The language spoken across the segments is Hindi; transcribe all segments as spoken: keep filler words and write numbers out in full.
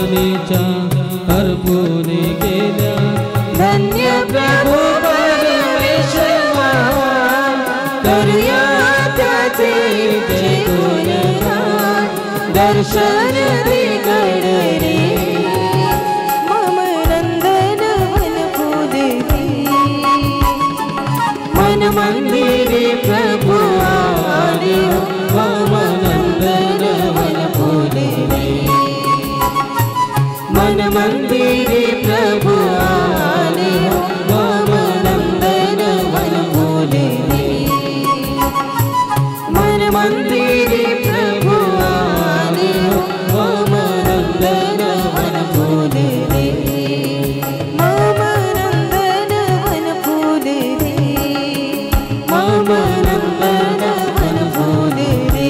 मानेच्या हरपून गेल्या धन्य प्रभू परमेश्वरा करूया त्याचे जय गुणगान दर्शन दे कडरे मम नंदन वन फुलले मन मंदिरे प्रभु आले मम नंदन वन फुलले मन मंदिरे प्रभु आले मम नंदन वन फुलले मन मंदिरे प्रभु आले मम नंदन वन फुलले मम नंदन वन फुलले मम नंदन वन फुलले।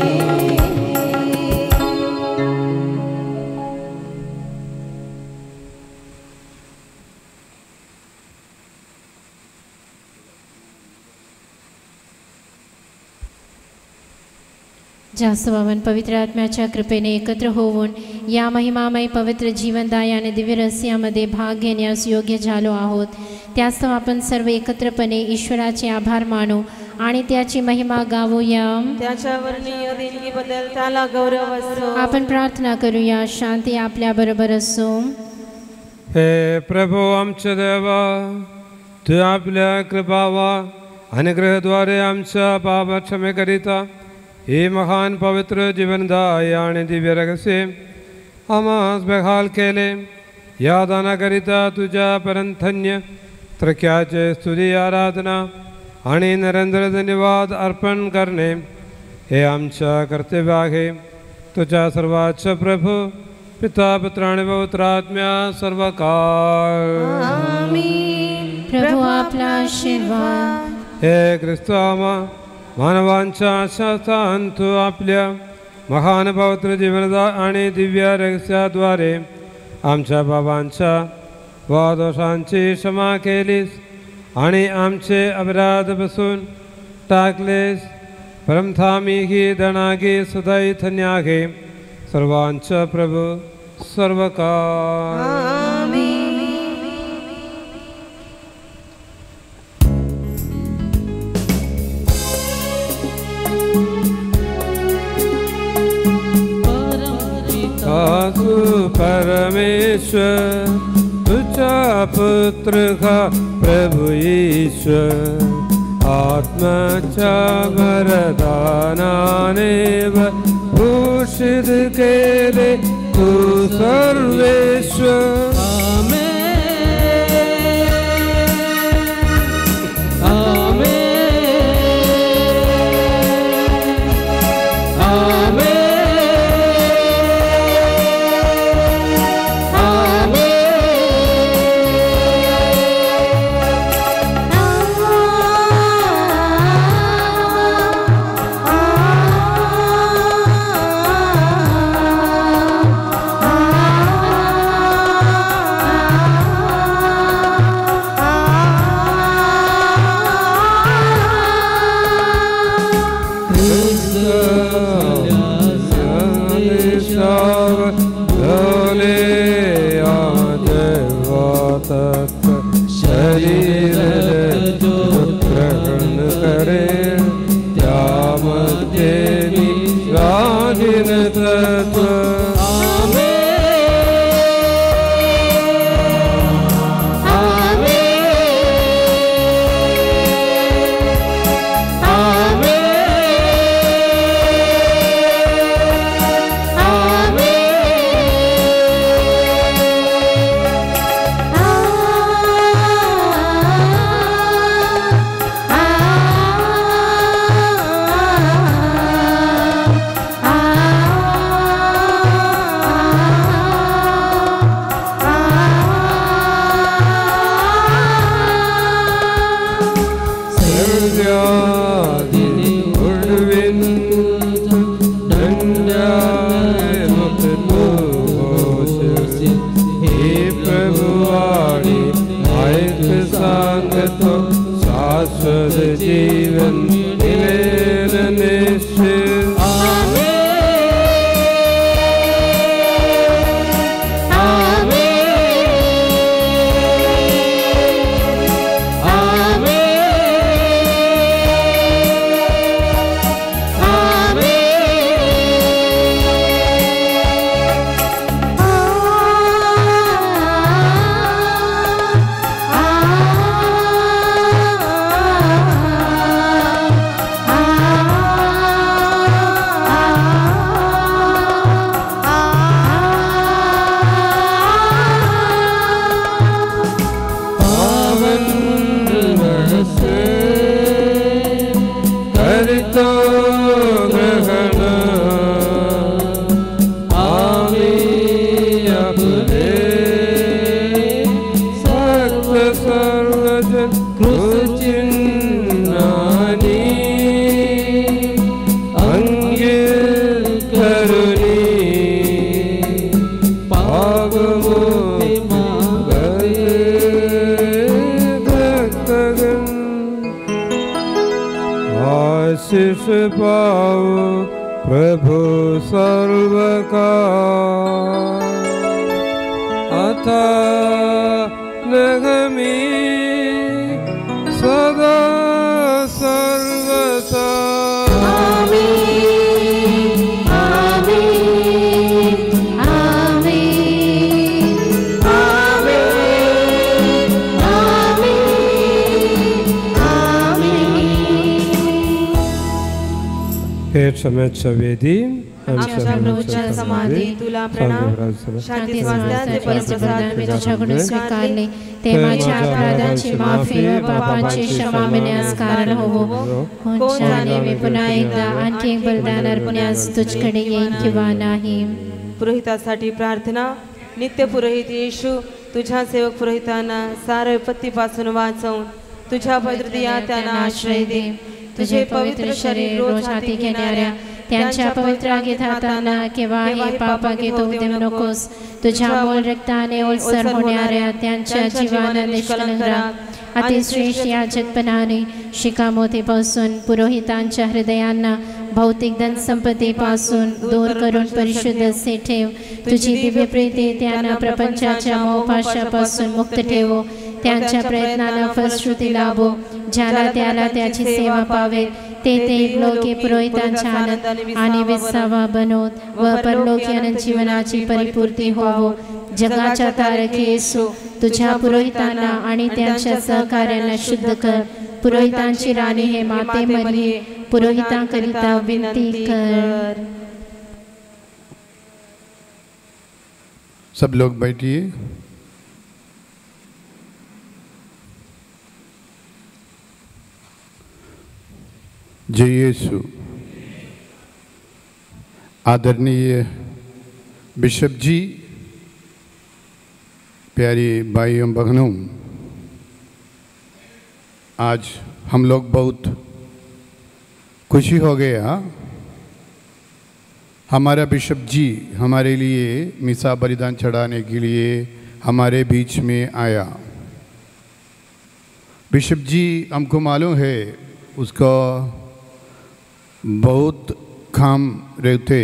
जास्त वावन पवित्र आत्म्याच्या कृपेने एकत्र होऊन या महिमामय पवित्र जीवनदायी आणि दिव्य रहस्यामध्ये भाग घेण्यास योग्य झालो आहोत। त्यास्तव आपण सर्व एकत्रपणे ईश्वराचे आभार मानू आणि त्याची महिमा गाऊया। त्याच्या वर्णीय देणगीबद्दल त्याला गौरव असो। आपण प्रार्थना करूया। शांती आपल्या बरोबर असो। हे प्रभू आमचे देवा, तू आपल्या कृपा वा अनुग्रहाद्वारे आमच्या पाप क्षमेकरिता हे महान पवित्र जीवनदायी आणि दिव्य रहस्य आम्हास बहाल केले। या दानाकरिता तुझ्या परंतन्य त्रक्याचे स्तुती आराधना आणि नरेंद्र धन्यवाद अर्पण करणे हे आमच्या कर्तव्य आहे। तुझ्या सर्वाच प्रभू पिता पुत्र आणि पवित्र आत्म्या सर्व काळ आमीन। प्रभू आपला आशीर्वाद। हे ख्रिस्तामा मानवांच्या शास्त्रान तू आपल्या महान पवित्र जीवनदा आणि दिव्य रहस्याद्वारे आमच्या पापांच्या व दोषांची क्षमा केलीस आणि आमचे अपराध बसून टाकलेस। परमधामी ही दणागी सदैव धन्य आहे सर्वांचा प्रभू सर्व काळ आमीन। आसु परमेश्वर तुझा पुत्र का प्रभु ईश्वर आत्म्याच्या वरदानाने भूषित केले तू सर्वेश्वर। आ आपने सक्त सर्वजन कृचिन्नानी अंगिर करुणी पावमुक्ति मांगते भक्तगण। आशीष पाओ प्रभु सर्व का अथा नगमी सदा सर्वथा। आमीन आमीन आमीन आमीन आमीन। हे समय सवेदी आमच्या प्रभूच्या समाधी तुला प्रणाम। शांती स्वास्थ्याचे परमप्रसाद मी तुझ्याकडून स्वीकारले ते माझ्या अपराधांची माफी व पापांची क्षमा मिळण्यास कारण होवो। कोण जाणे मी पुन्हा एकदा आणखी एक बलिदान अर्पण्यास तुझ्याकडे येईन किंवा नाही। पुरोहितासाठी प्रार्थना। नित्य पुरोहित येशू तुझ्या सेवक पुरोहितांना साऱ्या विपत्तीपासून वाचवून तुझ्या पवित्र दिया त्यांना आश्रय दे। तुझे पवित्र शरीर रोज हाती घेणाऱ्या त्यांच्या पवित्र आगीत हातांना किंवा हे पापागीत होऊ देऊ नकोस। तुझ्या मोल रक्ताने ओलसर होणाऱ्या त्यांच्या जीवाला निष्कलंक राख। अतिश्रेष्ठ याजकपणाने शिकामोतीपासून पुरोहितांच्या हृदयांना भौतिक धन संपत्तीपासून दूर करून परिशुद्ध असे ठेव। तुझी दिव्य प्रीती त्यांना प्रपंचाच्या मोहपाशापासून मुक्त ठेवो। त्यांच्या प्रयत्नांना फलश्रुती लाभो। ज्याला त्याला त्याची सेवा पावे ते ते लोके पुरोहितांच्या आनंद आणि विसावा बनोत व परलोकी अनंत जीवनाची परिपूर्ती होवो। जगाच्या तारके येशू तुझ्या पुरोहितांना आणि त्यांच्या सहकार्यांना शुद्ध कर। पुरोहितांची राणी हे माते मरिये पुरोहितांकरिता विनंती कर। सब लोग बैठिए। जय यीशु। आदरणीय बिशप जी, प्यारी भाइयों बहनों, आज हम लोग बहुत खुशी हो गया। हमारा बिशप जी हमारे लिए मिसा बलिदान चढ़ाने के लिए हमारे बीच में आया। बिशप जी हमको मालूम है उसका बहुत काम रहते,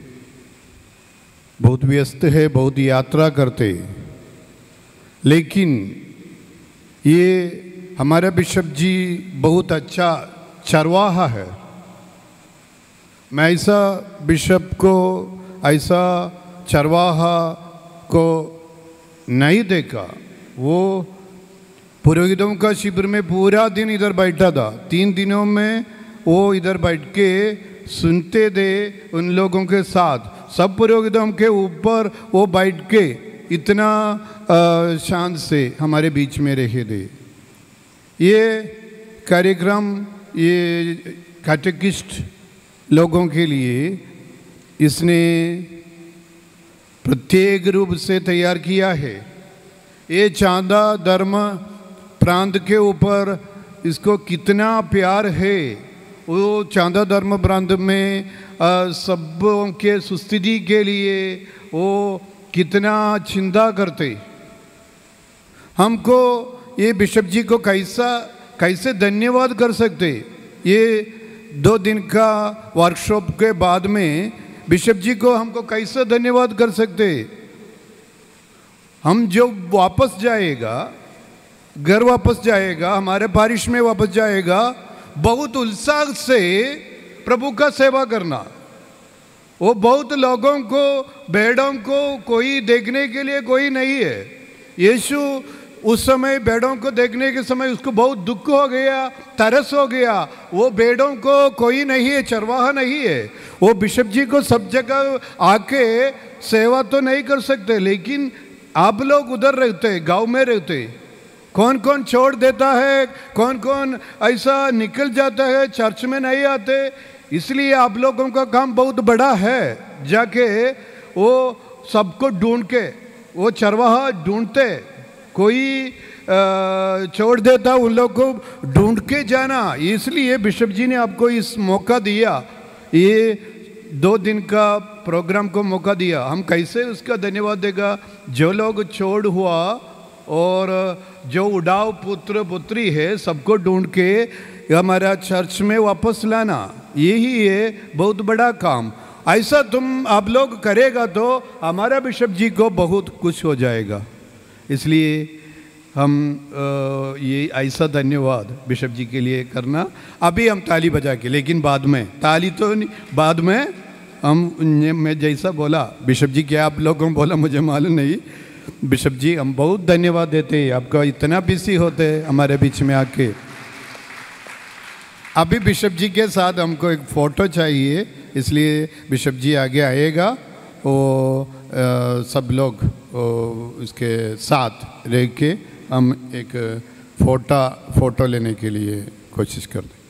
बहुत व्यस्त है, बहुत यात्रा करते, लेकिन ये हमारा बिशप जी बहुत अच्छा चरवाहा है। मैं ऐसा बिशप को, ऐसा चरवाहा को नहीं देखा। वो पुरोहितों का शिविर में पूरा दिन इधर बैठा था। तीन दिनों में वो इधर बैठ के सुनते थे उन लोगों के साथ। सब पुरोहितों के ऊपर वो बैठ के इतना शांत से हमारे बीच में रहे थे। ये कार्यक्रम ये कैटेकिस्ट लोगों के लिए इसने प्रत्येक रूप से तैयार किया है। ये चांदा धर्म प्रांत के ऊपर इसको कितना प्यार है। वो चांदा धर्म प्रांत में सबों के सुस्थिति के लिए वो कितना चिंता करते। हमको ये बिशप जी को कैसा कैसे धन्यवाद कर सकते। ये दो दिन का वर्कशॉप के बाद में बिशप जी को हमको कैसे धन्यवाद कर सकते। हम जो वापस जाएगा, घर वापस जाएगा, हमारे बारिश में वापस जाएगा, बहुत उत्साह से प्रभु का सेवा करना। वो बहुत लोगों को, भेड़ों को कोई देखने के लिए कोई नहीं है। यीशु उस समय भेड़ों को देखने के समय उसको बहुत दुख हो गया, तरस हो गया। वो भेड़ों को कोई नहीं है, चरवाहा नहीं है। वो बिशप जी को सब जगह आके सेवा तो नहीं कर सकते, लेकिन आप लोग उधर रहते, गांव में रहते। कौन कौन छोड़ देता है, कौन कौन ऐसा निकल जाता है, चर्च में नहीं आते। इसलिए आप लोगों का काम बहुत बड़ा है। जाके वो सबको ढूंढ के वो चरवाहा ढूंढते, कोई छोड़ देता, उन लोग को ढूंढ के जाना। इसलिए बिशप जी ने आपको इस मौका दिया, ये दो दिन का प्रोग्राम को मौका दिया। हम कैसे उसका धन्यवाद देगा? जो लोग छोड़ हुआ और जो उड़ाव पुत्र पुत्री है, सबको ढूंढ के हमारा चर्च में वापस लाना, यही है बहुत बड़ा काम। ऐसा तुम आप लोग करेगा तो हमारा बिशप जी को बहुत कुछ हो जाएगा। इसलिए हम ये ऐसा धन्यवाद बिशप जी के लिए करना। अभी हम ताली बजा के, लेकिन बाद में ताली तो नहीं, बाद में हम, मैं जैसा बोला बिशप जी क्या आप लोगों को बोला मुझे मालूम नहीं। बिशप जी हम बहुत धन्यवाद देते हैं, आपका इतना बिजी होते हैं हमारे बीच में आके। अभी बिशप जी के साथ हमको एक फ़ोटो चाहिए, इसलिए बिशप जी आगे आएगा। वो आ, सब लोग उसके साथ रह के हम एक फ़ोटा फ़ोटो लेने के लिए कोशिश करते हैं।